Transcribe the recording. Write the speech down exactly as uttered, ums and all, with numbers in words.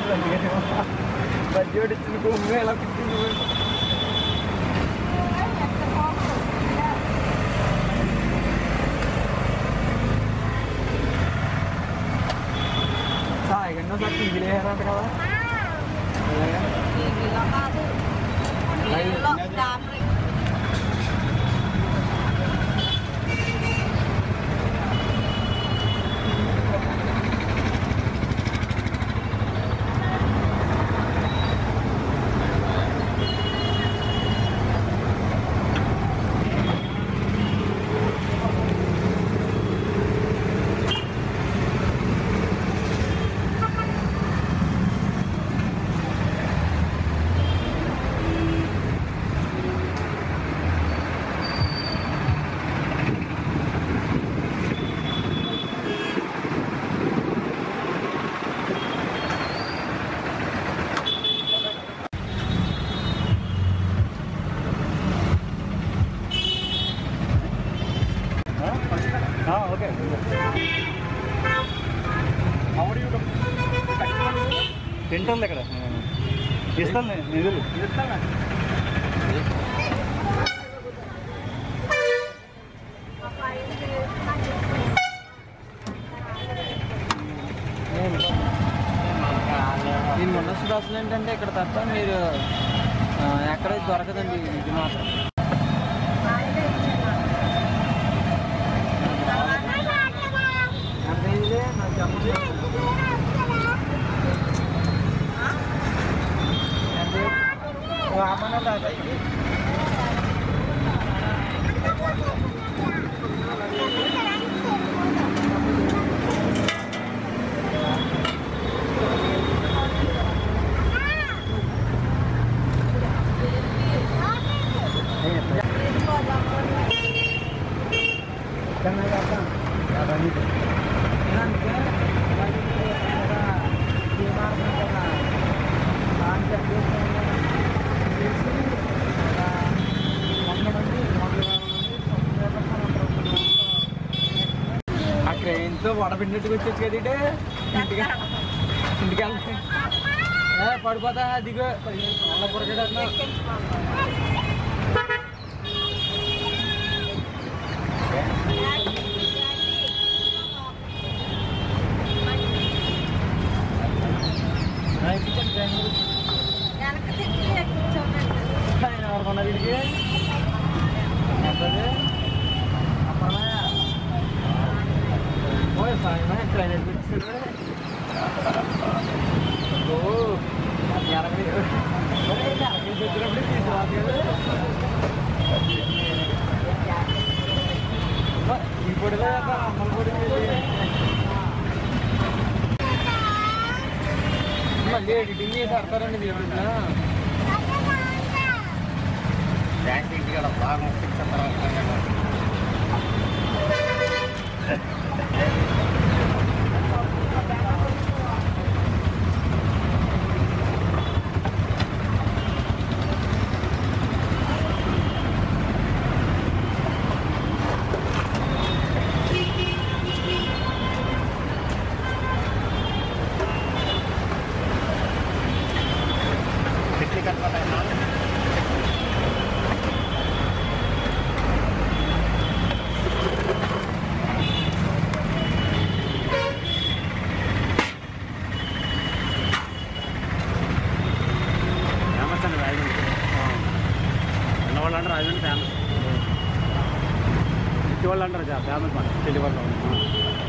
Budget ఇచ్చిన భూమి ఎలా పెట్టింది సాయిగండి ఒకసారి టీవీలో వేయాలంట కదా ఓకే తింటుంది ఇక్కడ ఇస్తాను నిధులు ఇస్తాను దీని ముందస్తు బస్సులు ఏంటంటే ఇక్కడ తప్ప మీరు ఎక్కడ దొరకదండి ఇది మాత్రం Aman lah tadi. Jangan datang. Apa itu? Nanti lagi ada di mana sana. Lanjut dia. ఆ ట్రైన్తో వడపిండినట్టుకు వచ్చేది కదంటే ఇంటికి ఇంటికి వెళ్తే పడిపోతా దిగు అల్ల పొరగడన్నా ఎవరుకున్నా వీడికి ఎంతది అప్పుడమా ఓ సాయమా ట్రైన్ ఎక్కించాడు ఓ ఎరగడి ఎరగడి వచ్చినప్పుడు తీసుకురాదు ఈ పొడిలో అమ్మల పొడి మళ్ళీ ఎడిటింగ్ చేసి ఆడతారండి మీరు ఎప్పుడైనా బ్యాంక్ ఇంటికి బాగా ఫిక్స్ వాళ్ళంటారు రాజమండ్రి ఫేమస్ ఇంటి వాళ్ళు అంటారు ఫేమస్ మాట పెళ్లి వాళ్ళు